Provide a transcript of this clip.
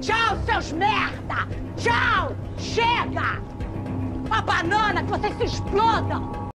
Tchau, seus merda! Tchau! Chega! A banana que vocês se explodam!